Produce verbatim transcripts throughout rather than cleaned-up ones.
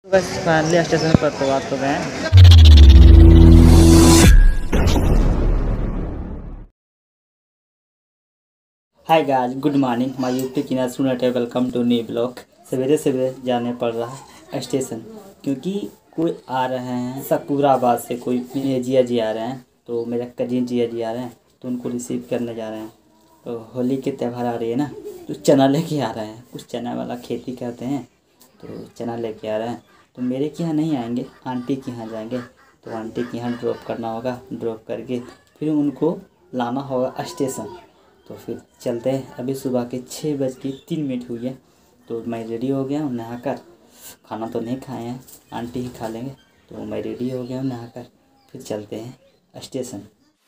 बस finally station पर तो आप तो गए। Hi guys, good morning my YouTube channel सुनट है। Welcome to new blog. सवेरे सवेरे जाने पड़ रहा है स्टेशन, क्योंकि कोई आ रहे हैं सकूराबाद से, कोई जिया जी आ रहे हैं, तो मेरा कजिन जिया जी आ रहे हैं, तो उनको रिसीव करने जा रहे हैं। तो होली के त्यौहार आ रही है ना, तो चना लेके आ रहे हैं। कुछ चना वाला खेती करते हैं, तो चना लेके आ रहे हैं। तो मेरे के यहाँ नहीं आएंगे, आंटी के यहाँ जाएंगे। तो आंटी के यहाँ ड्रॉप करना होगा, ड्रॉप करके फिर उनको लाना होगा स्टेशन। तो फिर चलते हैं। अभी सुबह के छः बज के तीन मिनट हुई है, तो मैं रेडी हो गया हूँ नहाकर। खाना तो नहीं खाए हैं, आंटी ही खा लेंगे। तो मैं रेडी हो गया हूँ नहाकर, फिर चलते हैं स्टेशन।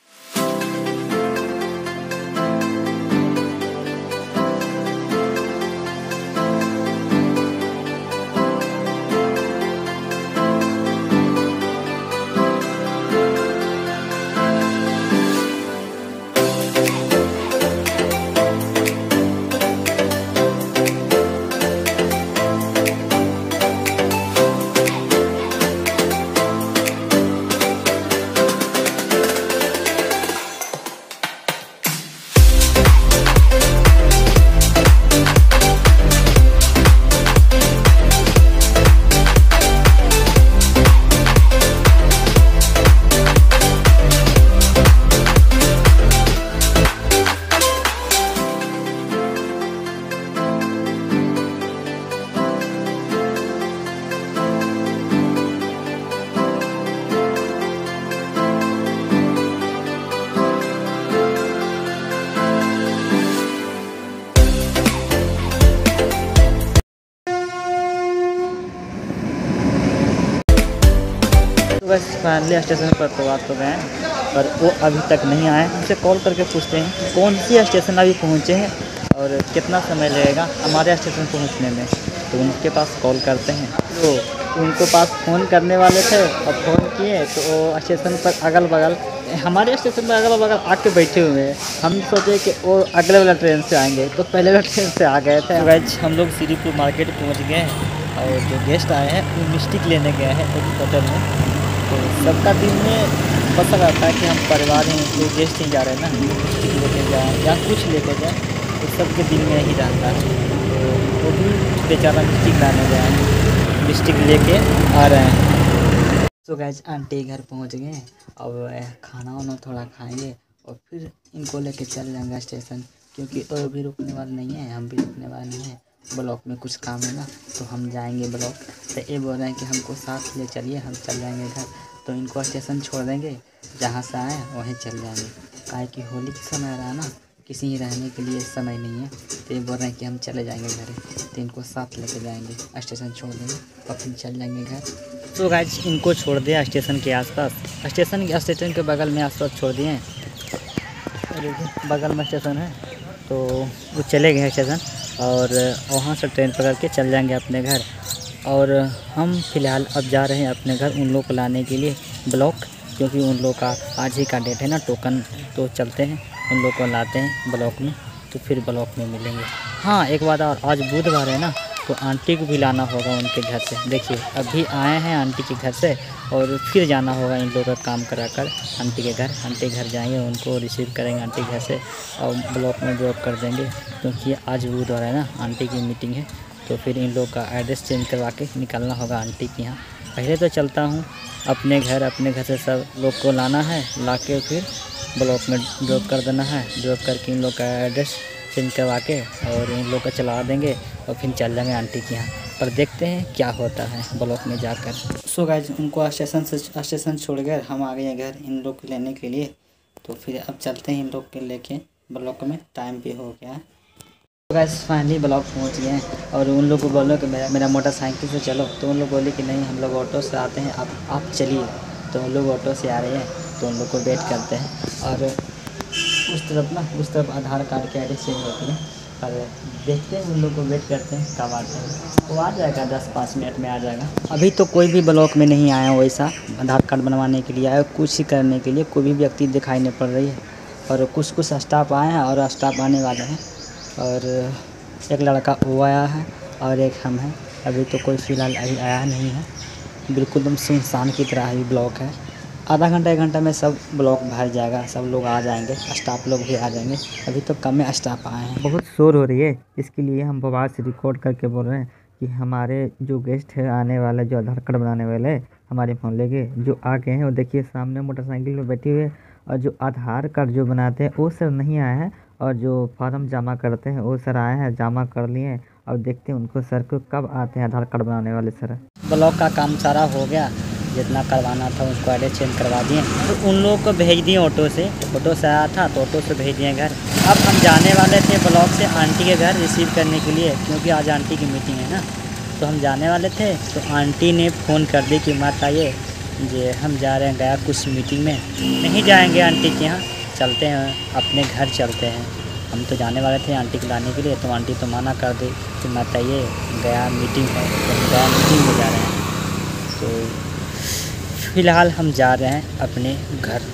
तो बस फाइनली स्टेशन पर तो आप तो गए, पर वो अभी तक नहीं आए। उनसे कॉल करके पूछते हैं कौन सी स्टेशन अभी पहुँचे हैं और कितना समय लगेगा हमारे स्टेशन पहुँचने में। तो उनके पास कॉल करते हैं, तो उनको पास फ़ोन करने वाले थे और फ़ोन किए, तो वो स्टेशन पर अगल बगल, हमारे स्टेशन पर अगल बगल आके बैठे हुए हैं। हम सोचे कि वो अगले वाला ट्रेन से आएंगे, तो पहले वाला ट्रेन से आ गए थे। वैज हम लोग श्रीपुर मार्केट पहुँच गए हैं, और जो गेस्ट आए हैं वो मिस्टिक लेने गए हैं एक होटल में। तो सबका दिन में पता रहता है कि हम परिवार में जो गेस्ट ही जा रहे हैं ना, मिस्टिक लेके जाएँ या कुछ लेके जाएँ, तो सबके दिल में ही रहता है। तो वो भी बेचारा मिस्टिक लाने गए हैं, मिस्टिक लेके आ रहे हैं। तो गाइस आंटी घर पहुंच गए, और खाना वाना थोड़ा खाएंगे और फिर इनको लेके चल जाएंगे स्टेशन, क्योंकि वो भी रुकने वाले नहीं है, हम भी रुकने वाले नहीं हैं। ब्लॉक में कुछ काम है ना, तो हम जाएंगे ब्लॉक। तो ये बोल रहे हैं कि हमको साथ ले चलिए, हम चल जाएंगे घर। तो इनको स्टेशन छोड़ देंगे, जहाँ से आए वहीं चल जाएंगे। काहे कि होली का समय रहा ना, किसी ही रहने के लिए समय नहीं है। तो ये बोल रहे हैं कि हम चले जाएंगे घर, तो इनको साथ लेके जाएंगे, स्टेशन छोड़ देंगे और फिर चल जाएंगे घर। तो गाइस इनको छोड़ दिया स्टेशन के आसपास, स्टेशन के स्टेशन के बगल में आसपास छोड़ दिए हैं। बगल में स्टेशन है, तो वो चले गए स्टेशन, और वहाँ से ट्रेन पकड़ के चल जाएंगे अपने घर। और हम फ़िलहाल अब जा रहे हैं अपने घर उन लोग को लाने के लिए ब्लॉक, क्योंकि उन लोग का आज ही का डेट है ना टोकन। तो चलते हैं उन लोग को लाते हैं ब्लॉक में, तो फिर ब्लॉक में मिलेंगे। हाँ एक बात और, आज बुधवार है ना, तो आंटी को भी लाना होगा उनके घर से। देखिए अभी आए हैं आंटी के घर से, और फिर जाना होगा इन लोगों का काम करा कर आंटी के घर। आंटी घर जाएंगे, उनको रिसीव करेंगे आंटी घर से, और ब्लॉक में ड्रॉप कर देंगे, क्योंकि आज बुधवार है ना, आंटी की मीटिंग है। तो फिर इन लोग का एड्रेस चेंज करवा के निकलना होगा आंटी के यहाँ। पहले तो चलता हूँ अपने घर, अपने घर से सब लोग को लाना है, ला के फिर ब्लॉक में ड्रॉप कर देना है। ड्रॉप करके इन लोग का एड्रेस चेंज करवा के और इन लोग का चला देंगे, और फिर चल जाएंगे आंटी के यहाँ। पर देखते हैं क्या होता है ब्लॉक में जाकर। सो गाइस उनको स्टेशन से स्टेशन छोड़ कर हम आ गए घर इन लोग को लेने के लिए। तो फिर अब चलते हैं इन लोग के लेके ब्लॉक में, टाइम भी हो गया है। तो गाइस फाइनली ब्लॉक पहुँच गए हैं, और उन लोग को बोलो कि मेरा मेरा मोटरसाइकिल से चलो, तो उन लोग बोले कि नहीं हम लोग ऑटो से आते हैं, आप आप चलिए। तो उन लोग ऑटो से आ रहे हैं, तो उन लोग को वेट करते हैं। और उस तरफ ना, उस तरफ आधार कार्ड की एड्रेस चेंज होती है, पर देखते हैं उन लोग को वेट करते हैं कब आते हैं। वो आ जाएगा दस पाँच मिनट में आ जाएगा। अभी तो कोई भी ब्लॉक में नहीं आया वैसा आधार कार्ड बनवाने के लिए, आया कुछ ही करने के लिए कोई भी व्यक्ति दिखाई नहीं पड़ रही है। और कुछ कुछ स्टाफ आए हैं और स्टाफ आने वाले हैं, और एक लड़का वो आया है और एक हम हैं। अभी तो कोई फ़िलहाल अभी आया नहीं है। बिल्कुल एकदम सुनसान की तरह ही ब्लॉक है। आधा घंटा एक घंटा में सब ब्लॉक भर जाएगा, सब लोग आ जाएंगे, स्टाफ लोग भी आ जाएंगे। अभी तो कम में स्टाफ आए हैं। बहुत शोर हो रही है, इसके लिए हम आवाज़ से रिकॉर्ड करके बोल रहे हैं कि हमारे जो गेस्ट है आने वाले, जो आधार कार्ड बनाने वाले हमारे मोहल्ले के जो आ गए हैं, वो देखिए सामने मोटरसाइकिल में बैठे हुए। और जो आधार कार्ड जो बनाते हैं वो सर नहीं आए हैं, और जो फॉर्म जमा करते हैं वो सर आए हैं, जमा कर लिए हैं। और देखते हैं उनको सर को कब आते हैं आधार कार्ड बनाने वाले सर। ब्लॉक का काम सारा हो गया, जितना करवाना था उसको एड्रेस चेंज करवा दिए। तो उन लोगों को भेज दिए ऑटो से, ऑटो से आया था तो ऑटो से भेज दिए घर। अब हम जाने वाले थे ब्लॉक से आंटी के घर रिसीव करने के लिए, क्योंकि आज आंटी की मीटिंग है ना। तो हम जाने वाले थे तो आंटी ने फ़ोन कर दी कि मत आइए, जे हम जा रहे हैं गया कुछ मीटिंग में, नहीं जाएंगे आंटी के यहाँ, चलते हैं अपने घर चलते हैं। हम तो जाने वाले थे आंटी को लाने के लिए, तो आंटी तो मना कर दी कि मत आइए, गया मीटिंग है, तो हम गया मीटिंग में जा रहे हैं। तो फ़िलहाल हम जा रहे हैं अपने घर।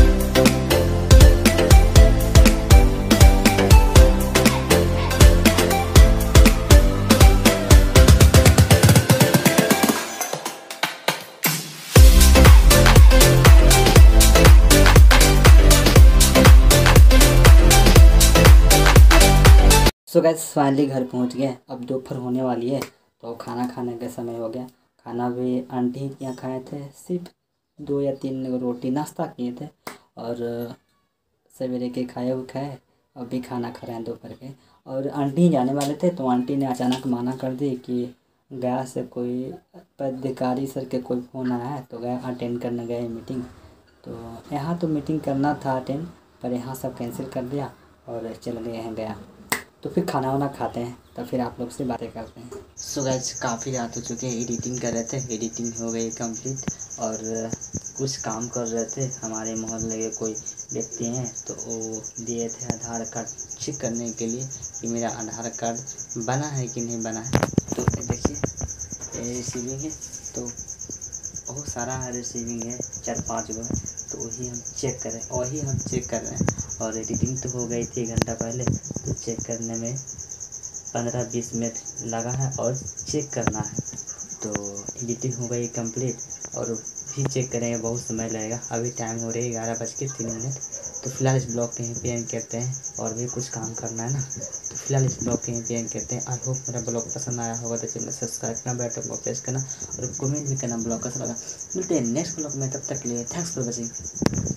सो गाइस फाइनली घर पहुंच गए। अब दोपहर होने वाली है तो खाना खाने का समय हो गया। खाना भी आंटी के यहाँ खाए थे, सिर्फ दो या तीन रोटी नाश्ता किए थे, और सवेरे के खाए हुए खाए, अभी खाना खा रहे हैं दोपहर के। और आंटी जाने वाले थे तो आंटी ने अचानक मना कर दी कि गया से कोई पदाधिकारी सर के कोई फ़ोन आया है, तो गया अटेंड करने गए मीटिंग। तो यहाँ तो मीटिंग करना था अटेंड, पर यहाँ सब कैंसिल कर दिया और चल गए हैं गया। तो फिर खाना वाना खाते हैं, तब फिर आप लोग से बातें करते हैं। सो गाइस काफ़ी रात हो चुके हैं, एडिटिंग कर रहे थे, एडिटिंग हो गई कंप्लीट। और कुछ काम कर रहे थे, हमारे मोहल्ले के कोई व्यक्ति हैं तो वो दिए थे आधार कार्ड चेक करने के लिए कि मेरा आधार कार्ड बना है कि नहीं बना है। तो देखिए ये रिसीविंग है, तो बहुत सारा रिसीविंग है, चार पाँच गो है, तो वही हम चेक करें वही हम चेक कर रहे हैं। और एडिटिंग तो हो गई थी एक घंटा पहले, तो चेक करने में पंद्रह बीस मिनट लगा है और चेक करना है। तो एडिटिंग हो गई कंप्लीट और फिर चेक करेंगे, बहुत समय लगेगा। अभी टाइम हो रही है ग्यारह बज के तीन मिनट। तो फिलहाल इस ब्लॉग के यहीं पे एंड करते हैं, और भी कुछ काम करना है ना, तो फिलहाल इस ब्लॉग के यहीं पे एंड करते हैं। आई होप मेरा ब्लॉग पसंद आया होगा, तो चैनल सब्सक्राइब करना, बेल आइकन को प्रेस करना और कमेंट भी करना ब्लॉग कैसा लगा। मिलते हैं नेक्स्ट ब्लॉग में, तब तक के लिए थैंक्स फॉर वॉचिंग।